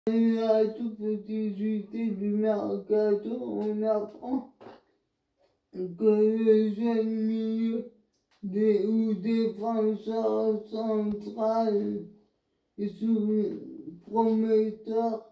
La toute petite JT du mercato, on apprend que le jeune milieu ou défenseur central est prometteur.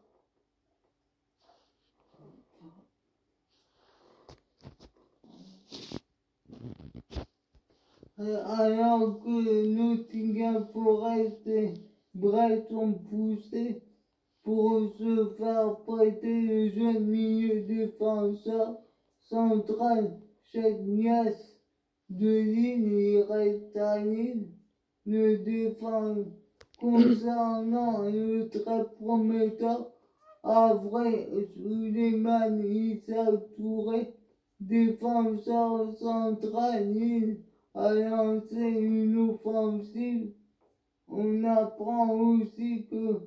Alors que Nottingham Forest et Brest ont poussé pour se faire prêter le jeune milieu défenseur central Chegnas de Lille et reste à Lille. Le défense concernant le très prometteur Avray Souleymane Issa Touré, défenseur central Lille, a lancé une offensive. On apprend aussi que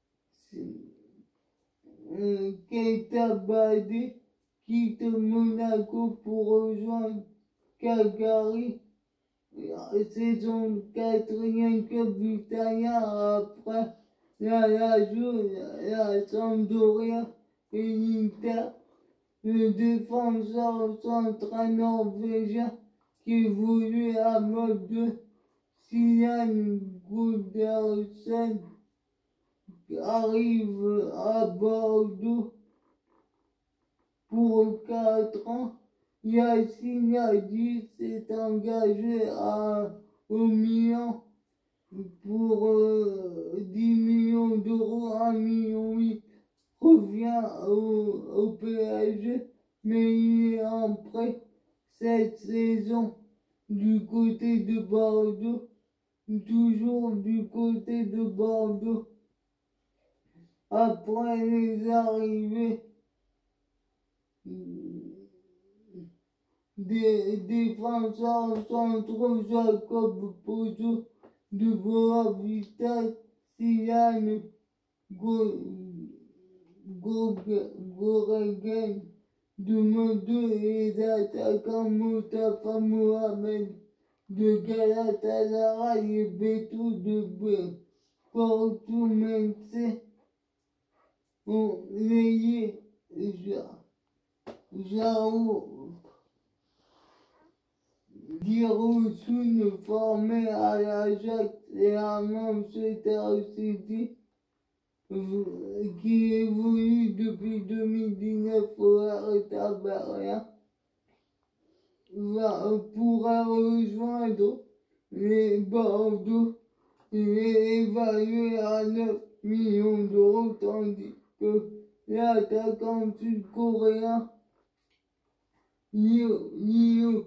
Keita Balde quitte Monaco pour rejoindre Cagliari. C'est son 4e club italien après la Lazio, la Sampdoria et l'Inter. Le défenseur central norvégien qui évolue à mode de Stian Gundersen arrive à Bordeaux pour 4 ans. Yacine Adli s'est engagé au Milan pour 10 millions d'euros, 1,8 million revient au PSG, mais il est en prêt cette saison du côté de Bordeaux, toujours du côté de Bordeaux. Après les arrivées des défenseurs centraux Jacob Pozo de Boavista, Sian Goregen de Monteux et d'attaquants Mostafa Mohamed de Galatasaray et Beto de Portimonense ont layé Jao Dirosun formé à l'Ajax et à Manchester City qui évolue depuis 2019 au Hertha Berlin pourra rejoindre les Bordeaux. Il est évalué à 9 millions d'euros tandis que l'attaquant sud-coréen Lee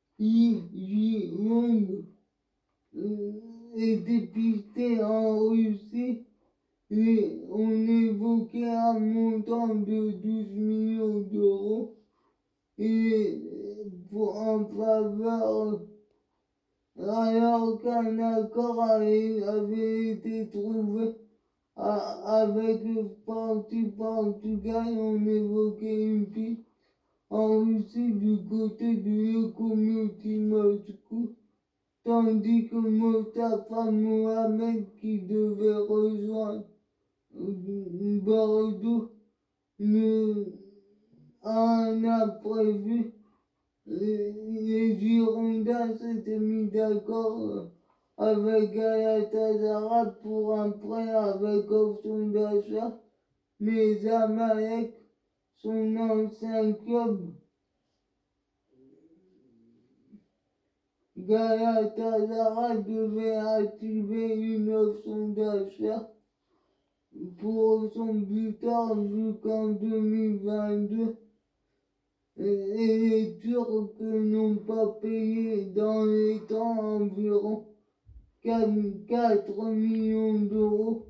Ji-won est dépisté en Russie et on évoquait un montant de 12 millions d'euros et en faveur alors qu'un accord avait été trouvé avec le parti Portugal. On évoquait une piste en Russie du côté du Lokomotiv Moscou, tandis que Mostafa Mohamed qui devait rejoindre Bordeaux en a prévu. Les Girondins s'étaient mis d'accord avec Galatasaray pour un prêt avec option d'achat, mais Zamalek, son ancien club, Galatasaray devait activer une option d'achat pour son buteur jusqu'en 2022. Et les Turcs n'ont pas payé dans les temps environ 4 millions d'euros,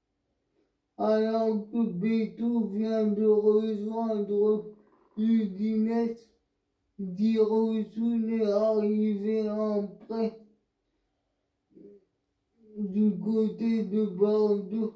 alors que Beto vient de rejoindre l'Udinese. Dirosun est arrivé en prêt du côté de Bordeaux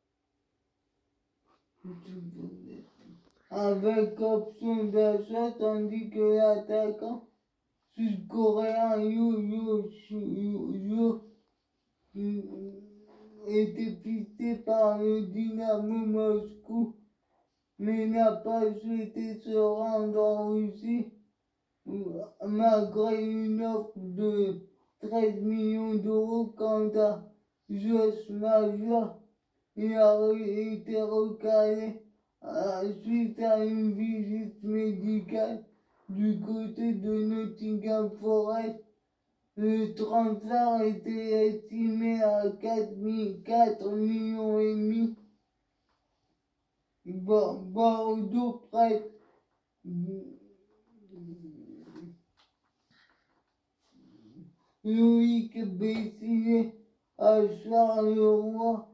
avec option d'achat, tandis que l'attaquant sud-coréen été pisté par le Dynamo Moscou, mais n'a pas souhaité se rendre en Russie, malgré une offre de 13 millions d'euros. Quant à Josh Maja, il a été recalé suite à une visite médicale du côté de Nottingham Forest. Le transfert était estimé à 4,5 millions. Bordeaux prête Loïc Bessier à Charleroi.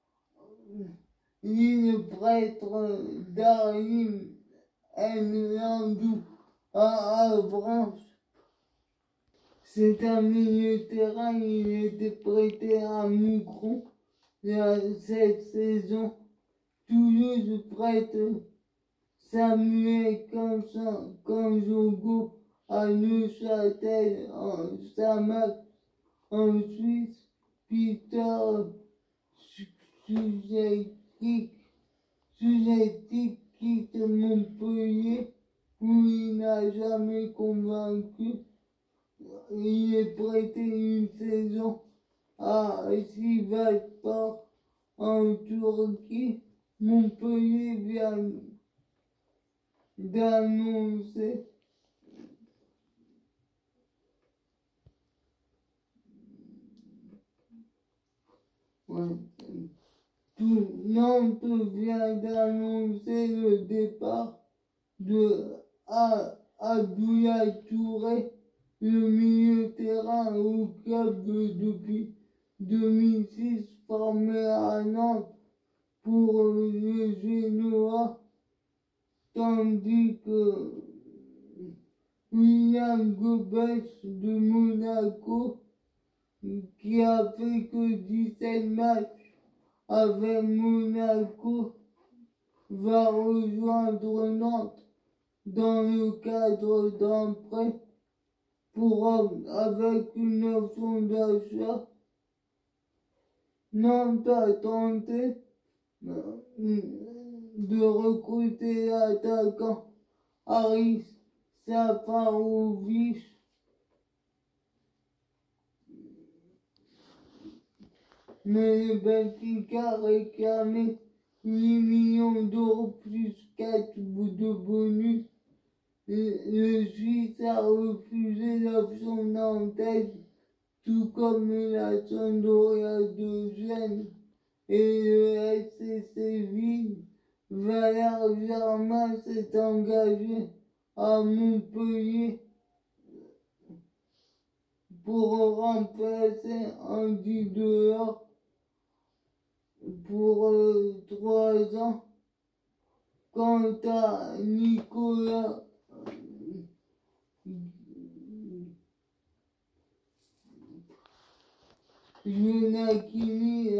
L'île prêtre Darim Nlandou à Avranches. C'est un milieu terrain, il était prêté à Moucron cette saison. Toulouse prête Samuel Kanjongo à Neuchâtel en Samac en Suisse. Peter Sujetic quitte Montpellier où il n'a jamais convaincu. Il est prêté une saison à Sivasspor en Turquie. Montpellier vient d'annoncer Nantes vient d'annoncer le départ de Abdoulaye Touré, le milieu terrain au club depuis 2006 formé à Nantes pour le Genoa, tandis que William Gobet de Monaco, qui a fait que 17 matchs avec Monaco, va rejoindre Nantes dans le cadre d'un prêt avec une option d'achat. Nantes a tenté de recruter l'attaquant Haris Safarovic, mais le Benfica réclamait 8 millions d'euros plus 4 de bonus. Le Suisse a refusé l'option nantaise, tout comme la Sampdoria de Gênes et le FC Séville. Valère Germain s'est engagé à Montpellier pour remplacer Andy Delors pour 3 ans. Quant à Nicolas Giannakini,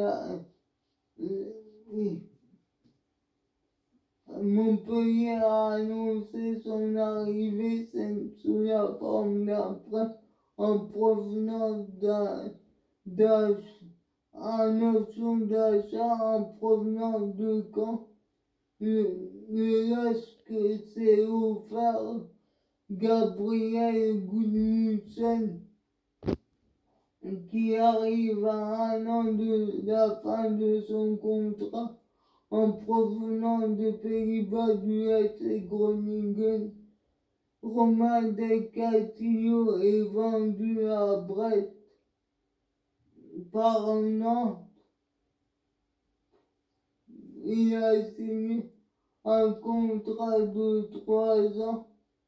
Montpellier a annoncé son arrivée sous la forme d'un prêt en provenance en option d'achat en provenance de Caen. Le LOSC s'est offert Gabriel Gudmundsson, qui arrive à 1 an de la fin de son contrat en provenance des Pays-Bas du FC Groningen. Romain Del Castillo est vendu à Brest par Nantes. Il a signé un contrat de 3 ans,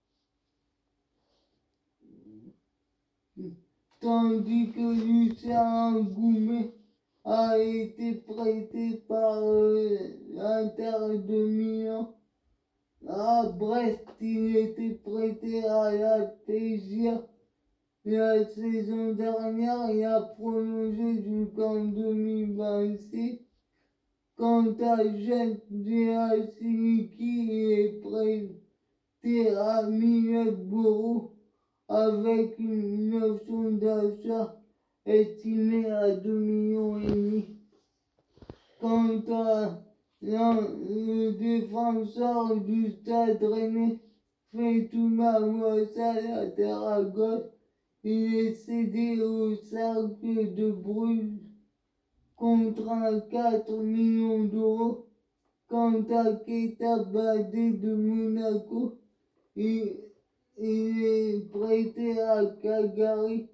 tandis que Lucien Goumet a été prêté par l'Inter de Milan à Brest. Il était prêté à la Spezia la saison dernière et a prolongé jusqu'en 2026. Quant à Jens Siliki, il est prêté à Middlesbrough avec une option d'achat estimée à 2,5 millions. Quant à le défenseur du Stade Rennais, Fetouma Mouassal à terre à gauche, il est cédé au Cercle de Bruges contre un 4 millions d'euros. Quant à Keita Badé de Monaco, il est prêté à Cagliari.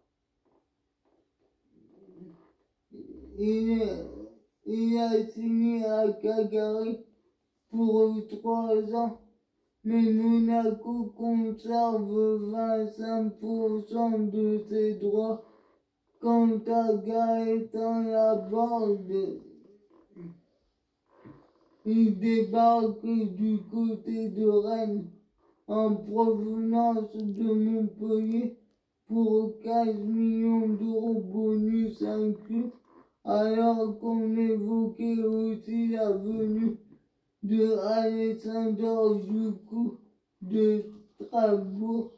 Il a signé à Cagliari pour 3 ans, mais Monaco conserve 25% de ses droits. Quant à Gaëtan Laborde, il débarque du côté de Rennes en provenance de Montpellier pour 15 millions d'euros bonus inclus, alors qu'on évoquait aussi la venue de Alexander Joukou de Strasbourg,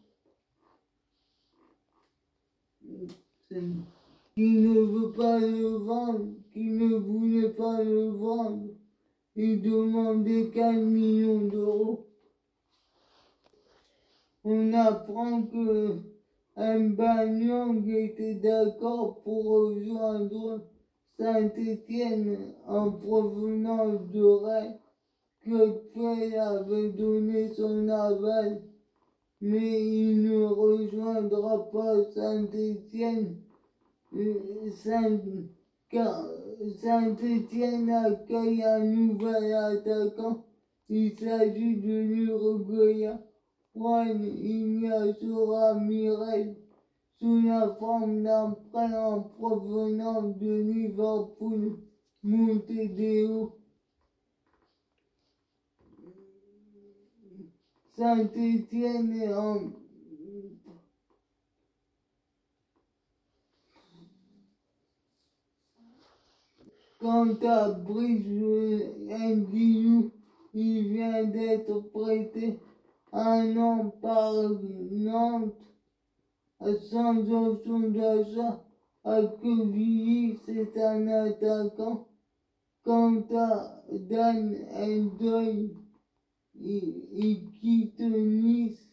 qui ne veut pas le vendre, qui ne voulait pas le vendre. Il demandait 15 millions d'euros. On apprend que Mbanyang était d'accord pour rejoindre Saint-Étienne en provenance de Rennes, que Pell avait donné son aval, mais il ne rejoindra pas Saint-Étienne. Saint-Étienne accueille un nouvel attaquant. Il s'agit de l'Uruguayen Juan Ignacio Ramirez, sous la forme d'un prêt en provenance de Liverpool Montevideo. Saint-Étienne est en Quant à Brice Ndiou, il vient d'être prêté 1 an par Nantes sans option d'achat. À Quevilly, c'est un attaquant. Quant à Dan Ndoye, il quitte Nice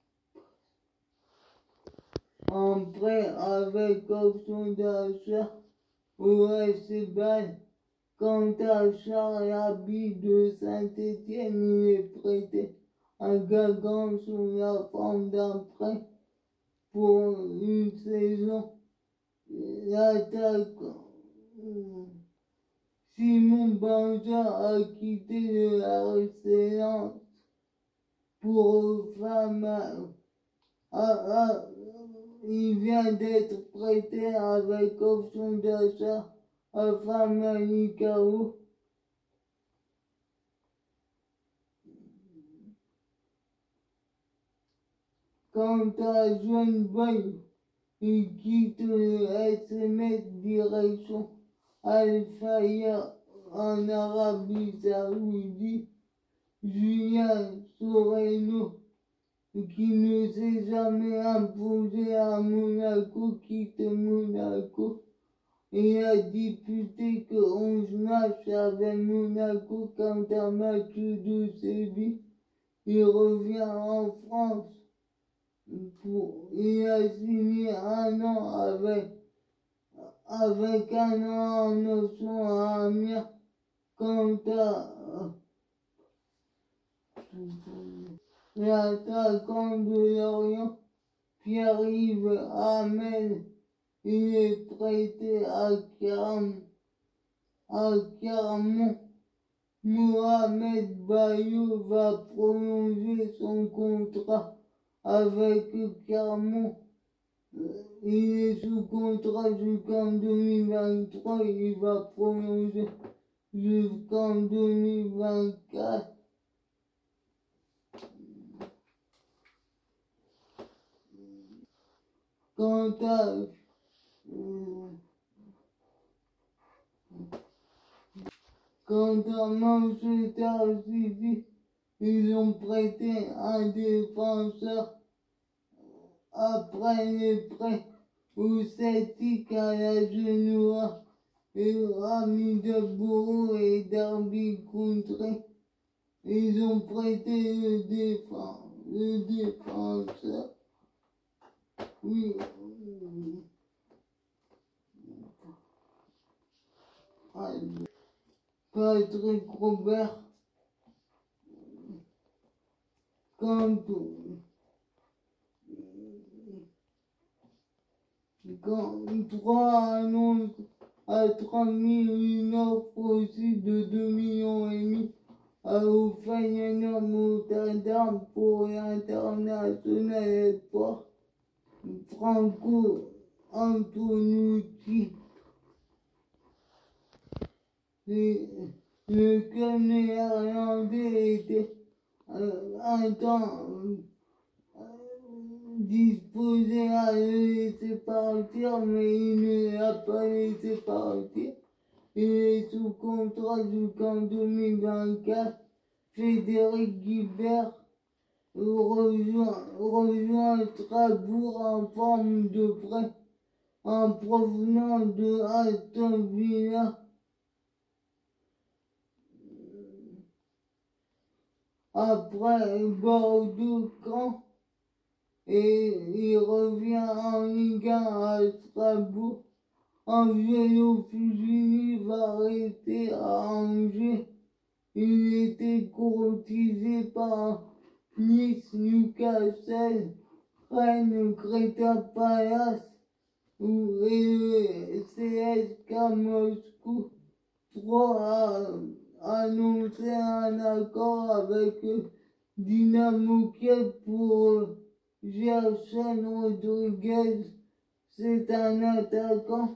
en prêt avec option d'achat au FC Bâle. Quant à Charles Haby de Saint-Étienne, il est prêté à Guingamp sous la forme d'un prêt pour 1 saison. L'attaquant Simon Banza a quitté le RC Lens pour il vient d'être prêté avec option d'achat à Famalicão. Quant à John Boy, il quitte le SMS direction Al-Fayha en Arabie Saoudite. Julien Soreno, qui ne s'est jamais imposé à Monaco, quitte Monaco et a disputé que 11 matchs avec Monaco. Quant à Mathieu de Séville, il revient en France. Il a signé 1 an avec 1 an en option à Amiens. Quant à l'attaquant de Lorient, Pierre-Yves Hamel, il est prêté à Clermont. Mohamed Bayou va prolonger son contrat avec Clermont. Il est sous contrat jusqu'en 2023, il va prolonger jusqu'en 2024. Quant à Manchester City, ils ont prêté un défenseur après les prêts au Celtic à la Genoa Ami Daboro et Darby Countré. Ils ont prêté le défenseur. Oui. Patrick Robert. Quand trois annonces à 30 000, une offre aussi de 2,5 millions au Feyenoord Rotterdam pour l'international espoir Franco Antonucci. Le club néerlandais était un temps disposé à le laisser partir, mais il ne l'a pas laissé partir. Il est sous contrat jusqu'en 2024. Frédéric Guibert rejoint Strasbourg en forme de prêt en provenance de Aston Villa. Après Bordeaux-Caen, et il revient en Ligue 1 à Strasbourg. Angelo Fusini va rester à Angers. Il était courtisé par Nice, Newcastle, Rennes, Crystal Palace et le CSKA Moscou. 3 a annoncé un accord avec Dynamo Kiev pour Gerson Rodriguez. C'est un attaquant.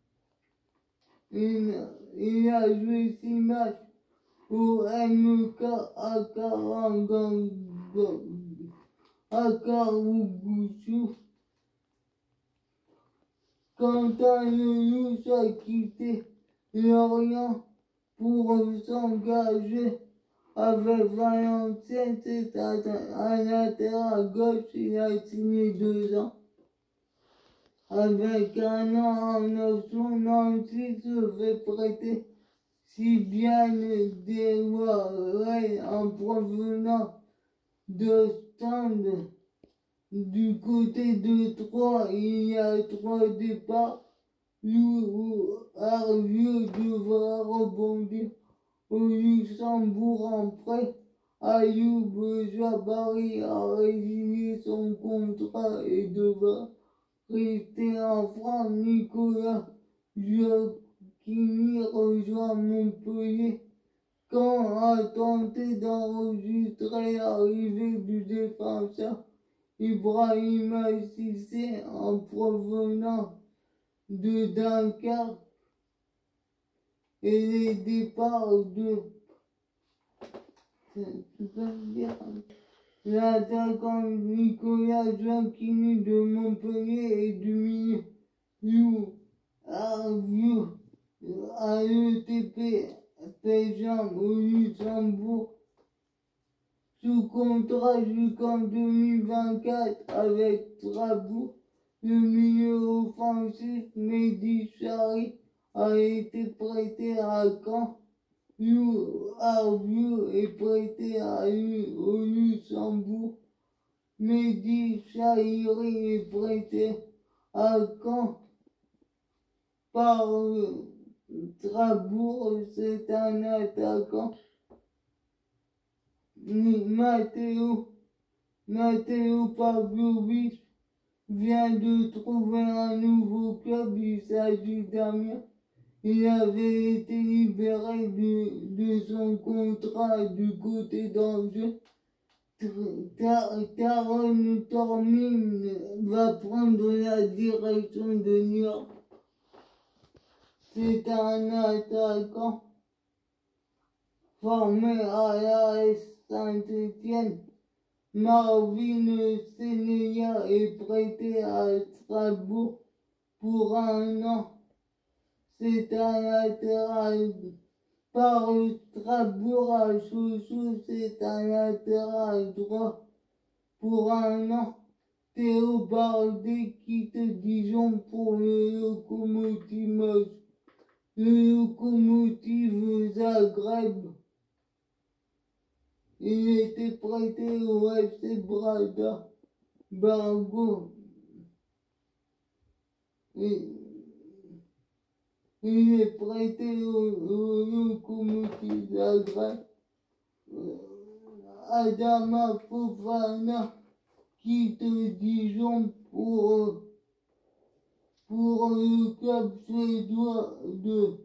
Il a joué 6 matchs au MK Akarugusu. Quentin Lelouch a quitté Lorient pour s'engager avec Valenciennes. C'est un latéral gauche. Il a signé 2 ans. Avec un an en option, Nancy se fait prêter Sibiane Dewaray en provenance de Stand. Du côté de Troyes, il y a 3 départs. Arvieux devra rebondir au Luxembourg en prêt. Ayoub Jabari a résilié son contrat et devra rester en France. Nicolas Joachimi rejoint Montpellier. Caen a tenté d'enregistrer l'arrivée du défenseur Ibrahima Cissé en provenance de Dunkerque et les départs de l'attaquant Nicolas Joachimi de Montpellier et du milieu Arvieux à l'ETP Péjan au Luxembourg sous contrat jusqu'en 2024 avec Strasbourg. Le milieu offensif Mehdi Chari a été prêté à Caen. Arvieux est prêté au Luxembourg. Mehdi Chahiri est prêté à Caen par Strasbourg. C'est un attaquant. Matteo Pavlovic vient de trouver un nouveau club. Il s'agit d'Amiens. Il avait été libéré de son contrat du côté d'Angers. Taron Tormin va prendre la direction de New York. C'est un attaquant formé à l'AS Saint-Étienne. Marvin Seneya est prêté à Strasbourg pour 1 an. C'est un latéral par Strasbourg à Chouchou. C'est un latéral droit pour 1 an. Théo Bardé quitte Dijon pour le Lokomotiv Moscou. le Lokomotiv Zagreb. Il était prêté au FC Brada Bargo. Il est prêté au Lokomotiv Zagreb. Adama Fofana quitte Dijon pour le club suédois de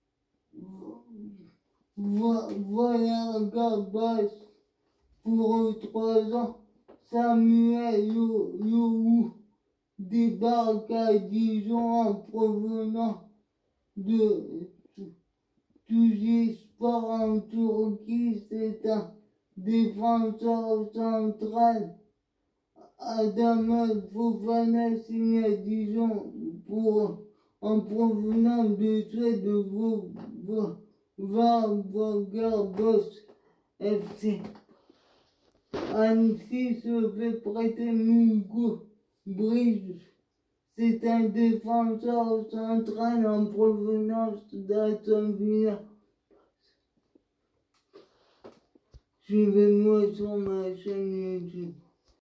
Valdergarbas pour 3 ans. Samuel Yohou débarque à Dijon en provenance de Tuzespor en Turquie. C'est un défenseur central. Adama Fofana signe à Dijon en provenance de Suède de Valdergarbas FC. Annecy se fait prêter Mugo Bridge. C'est un défenseur central en provenance d'Aston Villa. Suivez-moi sur ma chaîne YouTube.